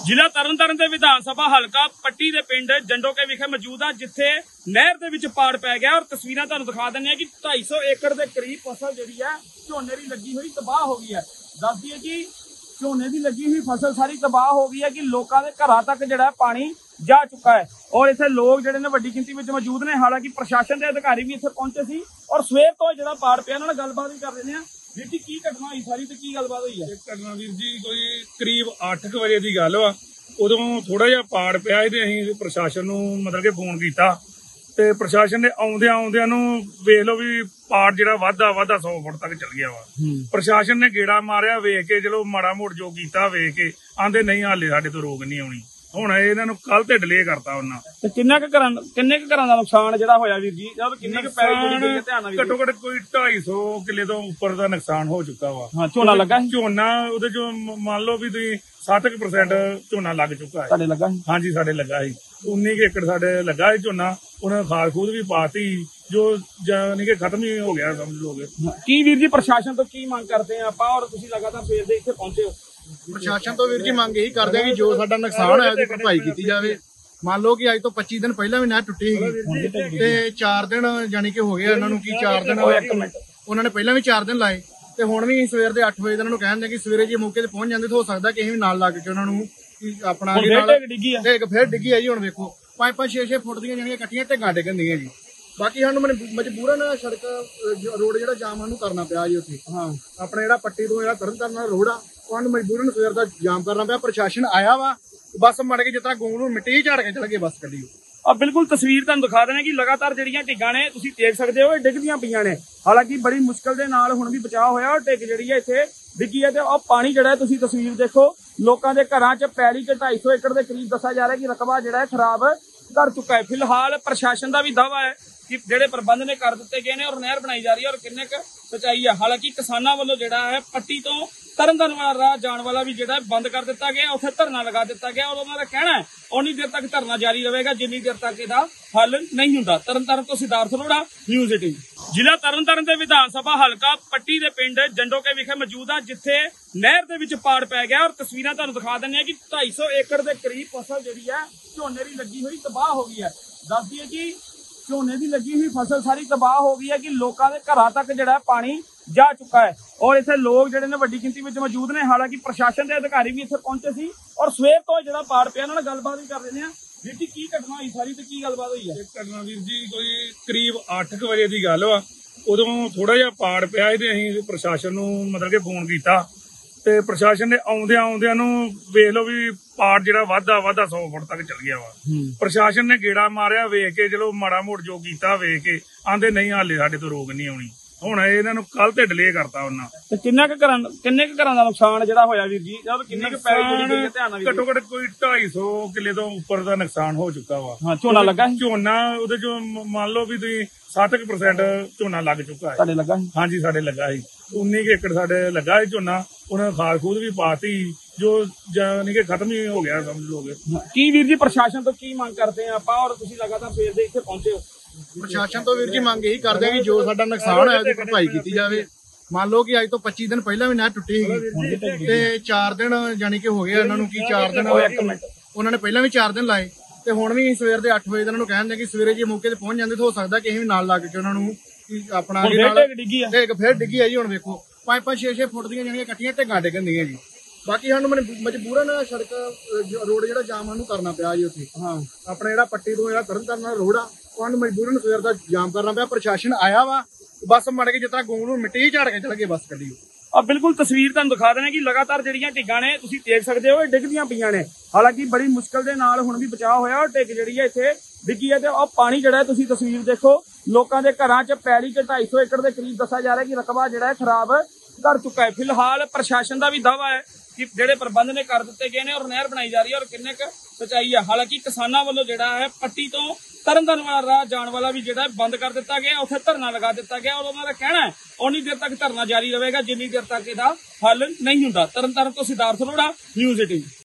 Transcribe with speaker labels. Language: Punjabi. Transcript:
Speaker 1: ਜ਼ਿਲ੍ਹਾ ਤਰਨਤਾਰਨ ਦੇ ਵਿਧਾਨ ਸਭਾ ਹਲਕਾ ਪੱਟੀ ਦੇ ਪਿੰਡ ਜੰਡੋਕੇ ਵਿਖੇ ਮੌਜੂਦ ਆ, ਜਿੱਥੇ ਨਹਿਰ ਦੇ ਵਿੱਚ ਪਾੜ ਪੈ ਗਿਆ। ਔਰ ਤਸਵੀਰਾਂ ਤੁਹਾਨੂੰ ਦਿਖਾ ਦਿੰਦੇ ਆ ਕਿ 250 ਏਕੜ ਦੇ ਕਰੀਬ ਫਸਲ ਜਿਹੜੀ ਹੈ ਝੋਨੇ ਦੀ ਲੱਗੀ ਹੋਈ ਤਬਾਹ ਹੋ ਗਈ ਹੈ। ਦੱਸ ਦਈਏ ਕਿ ਝੋਨੇ ਦੀ ਲੱਗੀ ਹੋਈ ਫਸਲ ਸਾਰੀ ਤਬਾਹ ਹੋ ਗਈ ਹੈ ਕਿ ਲੋਕਾਂ ਦੇ ਘਰਾਂ ਤੱਕ ਜਿਹੜਾ ਪਾਣੀ ਜਾ ਚੁੱਕਾ ਹੈ। ਔਰ ਇੱਥੇ ਲੋਕ ਜਿਹੜੇ ਨੇ ਵੱਡੀ ਗਿਣਤੀ ਵਿੱਚ ਮੌਜੂਦ ਨੇ। ਹਾਲਾਂਕਿ ਪ੍ਰਸ਼ਾਸਨ ਦੇ ਅਧਿਕਾਰੀ ਵੀ ਇੱਥੇ ਪਹੁੰਚੇ ਸੀ ਔਰ ਸਵੇਰ ਤੋਂ ਜਿਹੜਾ ਪਾੜ ਪਿਆ ਉਹਨਾਂ ਨਾਲ ਗੱਲਬਾਤ ਵੀ ਕਰ ਰਹੇ ਨੇ। ਵੀਰ ਜੀ, ਕੀ ਘਟਨਾ ਹੋਈ ਸਾਰੀ ਤੇ ਕੀ ਗੱਲਬਾਤ ਹੋਈ ਹੈ?
Speaker 2: ਇਹ ਘਟਨਾ ਵੀਰ ਜੀ ਕੋਈ ਕਰੀਬ 8 ਵਜੇ ਦੀ ਗੱਲ ਵਾ। ਉਦੋਂ ਥੋੜਾ ਜਿਹਾ ਪਾੜ ਪਿਆ ਤੇ ਅਸੀਂ ਪ੍ਰਸ਼ਾਸਨ ਨੂੰ ਮਤਲਬ ਕਿ ਫੋਨ ਕੀਤਾ ਤੇ ਪ੍ਰਸ਼ਾਸਨ ਨੇ ਆਉਂਦਿਆਂ ਨੂੰ ਵੇਖ ਲਓ ਵੀ ਪਾੜ ਜਿਹੜਾ ਵਾਧਾ 100 ਫੁੱਟ ਤੱਕ ਚਲ ਗਿਆ ਵਾ। ਪ੍ਰਸ਼ਾਸਨ ਨੇ ਗੇੜਾ ਮਾਰਿਆ, ਵੇਖ ਕੇ ਚਲੋ ਮਾੜਾ ਮੋੜ ਜੋ ਕੀਤਾ ਵੇਖ ਕੇ ਆਂਦੇ ਨਹੀਂ ਹਾਲੇ ਸਾਡੇ ਤੋਂ ਰੋਕ ਨਹੀਂ ਆਉਣੀ। ਹੁਣ ਇਹਨਾਂ ਨੂੰ ਕੱਲ ਤੇ ਡਿਲੇ ਕਰਤਾ ਉਹਨਾਂ।
Speaker 1: ਤੇ ਕਿੰਨੇ ਕੁ ਘਰਾਂ ਦਾ ਨੁਕਸਾਨ ਜਿਹੜਾ ਹੋਇਆ ਵੀਰ ਜੀ? ਜਦ ਕਿੰਨੇ ਕੁ ਪੈਸੇ ਧਿਆਨ ਨਾਲ?
Speaker 2: ਘੱਟੋ ਘੱਟ ਕੋਈ 250 ਕਿੱਲੇ ਤੋਂ ਉੱਪਰ ਦਾ ਨੁਕਸਾਨ ਹੋ ਚੁੱਕਾ ਵਾ।
Speaker 1: ਹਾਂ, ਝੋਨਾ ਲੱਗਾ ਸੀ?
Speaker 2: ਝੋਨਾ ਉਹਦੇ ਚੋਂ ਮੰਨ ਲਓ ਵੀ ਤੁਸੀਂ 60% ਝੋਨਾ ਲੱਗ ਚੁੱਕਾ ਹੈ।
Speaker 1: ਸਾਡੇ ਲੱਗਾ ਸੀ?
Speaker 2: ਹਾਂਜੀ, ਸਾਡੇ ਲੱਗਾ ਸੀ। 19 ਏਕੜ ਸਾਡੇ ਲੱਗਾ ਸੀ ਝੋਨਾ। ਉਹਨਾਂ ਨੇ ਖਾਦ ਖੂਦ ਵੀ ਪਾਤੀ ਜੋ ਜਾਨੀ ਕਿ ਖਤਮ ਹੀ ਹੋ ਗਿਆ ਸਮਝ ਲੋਗੇ।
Speaker 1: ਕੀ ਵੀਰ ਜੀ ਪ੍ਰਸ਼ਾਸਨ ਤੋਂ ਕੀ ਮੰਗ ਕਰਦੇ ਆ ਆਪਾਂ? ਔਰ ਤੁਸੀਂ ਲਗਾਤਾਰ ਸਵੇਰ ਦੇ ਇੱਥੇ ਪਹੁੰਚੇ ਹੋ।
Speaker 3: ਪ੍ਰਸ਼ਾਸਨ ਤੋਂ ਵੀਰ ਜੀ ਮੰਗ ਇਹੀ ਕਰਦੇ ਆ ਕਿ ਜੋ ਸਾਡਾ ਨੁਕਸਾਨ ਹੋਇਆ ਉਹਦੀ ਭਰਪਾਈ ਕੀਤੀ ਜਾਵੇ। ਮੰਨ ਲਓ ਕਿ ਅੱਜ ਤੋਂ 25 ਦਿਨ ਪਹਿਲਾਂ ਵੀ ਨਹਿਰ ਟੁੱਟੀ ਸੀਗੀ ਤੇ 4 ਦਿਨ ਜਾਨੀ ਕਿ ਹੋ ਗਏ ਇਹਨਾਂ ਨੂੰ। ਕੀ 4 ਦਿਨ ਉਹਨਾਂ ਨੇ ਪਹਿਲਾਂ ਵੀ 4 ਦਿਨ ਲਾਏ ਤੇ ਹੁਣ ਵੀ ਸਵੇਰ ਦੇ 8 ਵਜੇ ਇਹਨਾਂ ਨੂੰ ਕਹਿੰਦੇ ਕਿ ਸਵੇਰੇ ਜੇ ਮੌਕੇ ਤੇ ਪਹੁੰਚ ਜਾਂਦੇ ਤਾਂ ਹੋ ਸਕਦਾ ਕਿ ਅਸੀਂ ਵੀ ਨਾਲ ਲੱਗ ਕੇ ਉਹਨਾਂ ਨੂੰ ਆਪਣਾ ਫਿਰ ਡਿੱਗੀ ਆ ਜੀ। ਹੁਣ ਵੇਖੋ 5-5 6-6 ਫੁੱਟ ਦੀਆਂ ਜਿਹੜੀਆਂ ਕੱਟੀਆਂ ਢੇਗਾਂ ਡਿੱਗਣਦੀਆਂ ਜੀ। ਬਾਕੀ ਸਾਨੂੰ ਮਜਬੂਰਨ ਸੜਕ ਰੋਡ ਜਿਹੜਾ ਜਾਮ ਸਾਨੂੰ ਕਰਨਾ ਪਿਆ ਜੀ ਉੱਥੇ। ਹਾਂ, ਆਪਣਾ ਜਿਹੜਾ ਪੱਟੀ ਤੋਂ ਜਿਹੜਾ ਤਰਨਤਾਰਨ ਰੋਡ ਆ ਉਹਨੂੰ ਮਜਬੂਰਨ ਸਵੇਰ ਦਾ ਜਾਮ ਕਰਨਾ ਪਿਆ। ਪ੍ਰਸ਼ਾਸਨ ਆਇਆ ਵਾ, ਬੱਸ ਮੜ ਕੇ ਜਿਸ ਤਰ੍ਹਾਂ ਗੂੰ ਨੂੰ ਮਿੱਟੀ ਝਾੜ ਕੇ ਚਲ ਗਏ ਬੱਸ ਕੱਢੀ।
Speaker 1: ਬਿਲਕੁਲ ਤਸਵੀਰ ਤੁਹਾਨੂੰ ਦਿਖਾ ਦੇਣਾ ਕਿ ਲਗਾਤਾਰ ਜਿਹੜੀਆਂ ਢਿੱਗਾਂ ਨੇ ਤੁਸੀਂ ਦੇਖ ਸਕਦੇ ਹੋ ਡਿੱਗਦੀਆਂ ਪਈਆਂ ਨੇ। ਹਾਲਾਂਕਿ ਬੜੀ ਮੁਸ਼ਕਲ ਦੇ ਨਾਲ ਹੁਣ ਵੀ ਬਚਾਅ ਹੋਇਆ। ਔਰ ਢਿੱਗ ਜਿਹੜੀ ਹੈ ਇੱਥੇ ਡਿੱਗੀ ਹੈ ਤੇ ਉਹ ਪਾਣੀ ਜਿਹੜਾ ਤੁਸੀਂ ਤਸਵੀਰ ਦੇਖੋ ਲੋਕਾਂ ਦੇ ਘਰਾਂ 'ਚ ਪੈਲੀ 'ਚ 250 ਏਕੜ ਦੇ ਕਰੀਬ ਦੱਸਿਆ ਜਾ ਰਿਹਾ ਕਿ ਰਕਬਾ ਜਿਹੜਾ ਹੈ ਖਰਾਬ ਕਰ ਚੁੱਕਾ ਹੈ। ਫਿਲਹਾਲ ਪ੍ਰਸ਼ਾਸਨ ਦਾ ਵੀ ਦਾਅਵਾ ਹੈ ਕਿ ਜਿਹੜੇ ਪ੍ਰਬੰਧ ਨੇ ਕਰ ਦਿੱਤੇ ਗਏ ਨੇ ਔਰ ਨਹਿਰ ਬਣਾਈ ਜਾ ਰਹੀ ਹੈ। ਔਰ ਕਿੰਨੇ ਕੁ ਸਚਾਈ ਹੈ? ਹਾਲਾਂਕਿ ਕਿਸਾਨਾਂ ਵੱਲੋਂ ਜਿਹੜਾ ਹੈ ਪੱਟੀ ਤੋਂ ਤਰਨਤਾਰਨ ਵਾਲਾ ਰਾਹ ਜਾਣ ਵਾਲਾ ਵੀ ਜਿਹੜਾ ਬੰਦ ਕਰ ਦਿੱਤਾ ਗਿਆ। ਉੱਥੇ ਧਰਨਾ ਲਗਾ ਦਿੱਤਾ ਗਿਆ ਔਰ ਉਹਨਾਂ ਦਾ ਕਹਿਣਾ ਹੈ ਉਨੀ ਦੇਰ ਤੱਕ ਧਰਨਾ ਜਾਰੀ ਰਹੇਗਾ ਜਿੰਨੀ ਦੇਰ ਤੱਕ ਇਹਦਾ ਹੱਲ ਨਹੀਂ ਹੁੰਦਾ। ਤਰਨਤਾਰਨ ਤੋਂ ਸਿਧਾਰਥ ਅਰੋੜਾ, ਨਿਊਜ਼ 18। ਜ਼ਿਲ੍ਹਾ ਤਰਨਤਾਰਨ ਦੇ ਵਿਧਾਨ ਸਭਾ ਹਲਕਾ ਪੱਟੀ ਦੇ ਪਿੰਡ ਜੰਡੋਕੇ ਵਿਖੇ ਮੌਜੂਦ ਆ, ਜਿੱਥੇ ਨਹਿਰ ਦੇ ਵਿੱਚ ਪਾੜ ਪੈ ਗਿਆ। ਔਰ ਤਸਵੀਰਾਂ ਤੁਹਾਨੂੰ ਦਿਖਾ ਦਿੰਦੇ ਆ ਕਿ 250 ਏਕੜ ਦੇ ਕਰੀਬ ਫਸਲ ਜਿਹੜੀ ਹੈ ਝੋਨੇ ਦੀ ਲੱਗੀ ਹੋਈ ਤਬਾਹ ਹੋ ਗਈ ਹੈ। ਦੱਸ ਦਈਏ ਕਿ ਝੋਨੇ ਦੀ ਲੱਗੀ ਹੋਈ ਫਸਲ ਸਾਰੀ ਤਬਾਹ ਹੋ ਗਈ ਹੈ ਕਿ ਲੋਕਾਂ ਦੇ ਘਰਾਂ ਤੱਕ ਜਿਹੜਾ ਪਾਣੀ ਜਾ ਚੁੱਕਾ ਹੈ। ਔਰ ਇੱਥੇ ਲੋਕ ਜਿਹੜੇ ਨੇ ਵੱਡੀ ਗਿਣਤੀ ਵਿੱਚ ਮੌਜੂਦ ਨੇ। ਹਾਲਾਂਕਿ ਪ੍ਰਸ਼ਾਸਨ ਦੇ ਅਧਿਕਾਰੀ ਵੀ ਇੱਥੇ ਪਹੁੰਚੇ ਸੀ ਔਰ ਸਵੇਰ ਤੋਂ ਜਿਹੜਾ ਪਾੜ ਪਿਆ ਉਹਨਾਂ ਨਾਲ ਗੱਲਬਾਤ ਵੀ ਕਰ ਰਹੇ ਨੇ। ਵੀਰ ਜੀ, ਕੀ ਘਟਨਾ ਹੋਈ ਸਾਰੀ ਤੇ ਕੀ ਗੱਲਬਾਤ ਹੋਈ ਹੈ?
Speaker 2: ਇਹ ਘਟਨਾ ਵੀਰ ਜੀ ਕੋਈ ਕਰੀਬ 8 ਵਜੇ ਦੀ ਗੱਲ ਵਾ। ਉਦੋਂ ਥੋੜਾ ਜਿਹਾ ਪਾੜ ਪਿਆ ਤੇ ਅਸੀਂ ਪ੍ਰਸ਼ਾਸਨ ਨੂੰ ਮਤਲਬ ਕਿ ਫੋਨ ਕੀਤਾ ਤੇ ਪ੍ਰਸ਼ਾਸਨ ਨੇ ਆਉਂਦਿਆਂ ਨੂੰ ਵੇਖ ਲਓ ਵੀ ਪਾੜ ਜਿਹੜਾ ਵਾਧਾ 100 ਫੁੱਟ ਤੱਕ ਚਲ ਗਿਆ ਵਾ। ਪ੍ਰਸ਼ਾਸਨ ਨੇ ਗੇੜਾ ਮਾਰਿਆ, ਵੇਖ ਕੇ ਚਲੋ ਮਾੜਾ ਮੋੜ ਜੋ ਕੀਤਾ ਵੇਖ ਕੇ ਆਂਦੇ ਨਹੀਂ ਹਾਲੇ ਸਾਡੇ ਤੋਂ ਰੋਕ ਨਹੀਂ ਆਉਣੀ। ਹੁਣ ਇਹਨਾਂ ਨੂੰ ਕੱਲ ਤੇ ਡਿਲੇ ਕਰਤਾ ਉਹਨਾਂ।
Speaker 1: ਤੇ ਕਿੰਨੇ ਕੁ ਘਰਾਂ ਦਾ ਨੁਕਸਾਨ ਜਿਹੜਾ ਹੋਇਆ ਵੀਰ ਜੀ? ਜਦ ਕਿੰਨੇ ਕੁ ਪੈਸੇ ਧਿਆਨ ਨਾਲ?
Speaker 2: ਘੱਟੋ ਘੱਟ ਕੋਈ 250 ਕਿੱਲੇ ਤੋਂ ਉੱਪਰ ਦਾ ਨੁਕਸਾਨ ਹੋ ਚੁੱਕਾ ਵਾ।
Speaker 1: ਹਾਂ, ਝੋਨਾ ਲੱਗਾ ਸੀ?
Speaker 2: ਝੋਨਾ ਉਹਦੇ ਚੋਂ ਮੰਨ ਲਓ ਵੀ ਤੁਸੀਂ 60% ਝੋਨਾ ਲੱਗ ਚੁੱਕਾ ਹੈ।
Speaker 1: ਸਾਡੇ ਲੱਗਾ ਸੀ?
Speaker 2: ਹਾਂਜੀ, ਸਾਡੇ ਲੱਗਾ ਸੀ। 19 ਏਕੜ ਸਾਡੇ ਲੱਗਾ ਸੀ ਝੋਨਾ। ਉਹਨਾਂ ਨੇ ਖਾਦ ਖੂਦ ਵੀ ਪਾਤੀ ਜੋ ਜਾਨੀ ਕਿ ਖਤਮ ਹੀ ਹੋ ਗਿਆ ਸਮਝ ਲੋਗੇ।
Speaker 1: ਕੀ ਵੀਰ ਜੀ ਪ੍ਰਸ਼ਾਸਨ ਤੋਂ ਕੀ ਮੰਗ ਕਰਦੇ ਆ ਆਪਾਂ? ਔਰ ਤੁਸੀਂ ਲਗਾਤਾਰ ਸਵੇਰ ਦੇ ਇੱਥੇ ਪਹੁੰਚੇ ਹੋ।
Speaker 3: ਪ੍ਰਸ਼ਾਸਨ ਤੋਂ ਵੀਰ ਜੀ ਮੰਗ ਇਹੀ ਕਰਦੇ ਆ ਕਿ ਜੋ ਸਾਡਾ ਨੁਕਸਾਨ ਹੋਇਆ ਉਹਦੀ ਭਰਪਾਈ ਕੀਤੀ ਜਾਵੇ। ਮੰਨ ਲਓ ਕਿ ਅੱਜ ਤੋਂ 25 ਦਿਨ ਪਹਿਲਾਂ ਵੀ ਨਹਿਰ ਟੁੱਟੀ ਸੀਗੀ ਤੇ 4 ਦਿਨ ਜਾਨੀ ਕਿ ਹੋ ਗਏ ਇਹਨਾਂ ਨੂੰ। ਕੀ 4 ਦਿਨ ਉਹਨਾਂ ਨੇ ਪਹਿਲਾਂ ਵੀ 4 ਦਿਨ ਲਾਏ ਤੇ ਹੁਣ ਵੀ ਸਵੇਰ ਦੇ 8 ਵਜੇ ਇਹਨਾਂ ਨੂੰ ਕਹਿੰਦੇ ਕਿ ਸਵੇਰੇ ਜੇ ਮੌਕੇ ਤੇ ਪਹੁੰਚ ਜਾਂਦੇ ਤਾਂ ਹੋ ਸਕਦਾ ਕਿ ਅਸੀਂ ਵੀ ਨਾਲ ਲੱਗ ਕੇ ਉਹਨਾਂ ਨੂੰ ਆਪਣਾ ਫਿਰ ਡਿੱਗੀ ਆ ਜੀ। ਹੁਣ ਵੇਖੋ 5-5 6-6 ਫੁੱਟ ਦੀਆਂ ਜਿਹੜੀਆਂ ਕੱਟੀਆਂ ਢੇਗਾਂ ਡਿੱਗਣਦੀਆਂ ਜੀ। ਬਾਕੀ ਸਾਨੂੰ ਮਜਬੂਰਨ ਸੜਕ ਰੋਡ ਜਿਹੜਾ ਜਾਮ ਸਾਨੂੰ ਕਰਨਾ ਪਿਆ ਜੀ ਉੱਥੇ। ਹਾਂ, ਆਪਣਾ ਜਿਹੜਾ ਪੱਟੀ ਤੋਂ ਜਿਹੜਾ ਤਰਨਤਾਰਨ ਰੋਡ ਆ ਉਹਨੂੰ ਮਜਬੂਰਨ ਸਵੇਰ ਦਾ ਜਾਮ ਕਰਨਾ ਪਿਆ। ਪ੍ਰਸ਼ਾਸਨ ਆਇਆ ਵਾ, ਬੱਸ ਮੜ ਕੇ ਜਿਸ ਤਰ੍ਹਾਂ ਗੂੰ ਨੂੰ ਮਿੱਟੀ ਝਾੜ ਕੇ ਚਲ ਗਏ ਬੱਸ ਕੱਢੀ।
Speaker 1: ਬਿਲਕੁਲ ਤਸਵੀਰ ਤੁਹਾਨੂੰ ਦਿਖਾ ਦੇਣਾ ਕਿ ਲਗਾਤਾਰ ਜਿਹੜੀਆਂ ਢਿੱਗਾਂ ਨੇ ਤੁਸੀਂ ਦੇਖ ਸਕਦੇ ਹੋ ਡਿੱਗਦੀਆਂ ਪਈਆਂ ਨੇ। ਹਾਲਾਂਕਿ ਬੜੀ ਮੁਸ਼ਕਲ ਦੇ ਨਾਲ ਹੁਣ ਵੀ ਬਚਾਅ ਹੋਇਆ। ਔਰ ਢਿੱਗ ਜਿਹੜੀ ਹੈ ਇੱਥੇ ਡਿੱਗੀ ਹੈ ਤੇ ਉਹ ਪਾਣੀ ਜਿਹੜਾ ਤੁਸੀਂ ਤਸਵੀਰ ਦੇਖੋ ਲੋਕਾਂ ਦੇ ਘਰਾਂ 'ਚ ਪੈਲੀ 'ਚ 250 ਏਕੜ ਦੇ ਕਰੀਬ ਦੱਸਿਆ ਜਾ ਰਿਹਾ ਕਿ ਰਕਬਾ ਜਿਹੜਾ ਹੈ ਖਰਾਬ ਕਰ ਚੁੱਕਾ ਹੈ। ਫਿਲਹਾਲ ਪ੍ਰਸ਼ਾਸਨ ਦਾ ਵੀ ਦਾਅਵਾ ਹੈ ਕਿ ਜਿਹੜੇ ਪ੍ਰਬੰਧ ਨੇ ਕਰ ਦਿੱਤੇ ਗਏ ਨੇ ਔਰ ਨਹਿਰ ਬਣਾਈ ਜਾ ਰਹੀ ਹੈ। ਔਰ ਕਿੰਨੇ ਕੁ ਸਚਾਈ ਹੈ? ਹਾਲਾਂਕਿ ਕਿਸਾਨਾਂ ਵੱਲੋਂ ਜਿਹੜਾ ਹੈ ਪੱਟੀ ਤੋਂ ਤਰਨਤਾਰਨ ਵਾਲਾ ਰਾਹ ਜਾਣ ਵਾਲਾ ਵੀ ਜਿਹੜਾ ਬੰਦ ਕਰ ਦਿੱਤਾ ਗਿਆ। ਉੱਥੇ ਧਰਨਾ ਲਗਾ ਦਿੱਤਾ ਗਿਆ ਔਰ ਉਹਨਾਂ ਦਾ ਕਹਿਣਾ ਹੈ ਉਨੀ ਦੇਰ ਤੱਕ ਧਰਨਾ ਜਾਰੀ ਰਹੇਗਾ ਜਿੰਨੀ ਦੇਰ ਤੱਕ ਇਹਦਾ ਹੱਲ ਨਹੀਂ ਹੁੰਦਾ। ਤਰਨਤਾਰਨ ਤੋਂ ਸਿਧਾਰਥ ਅਰੋੜਾ, ਨਿਊਜ਼ 18।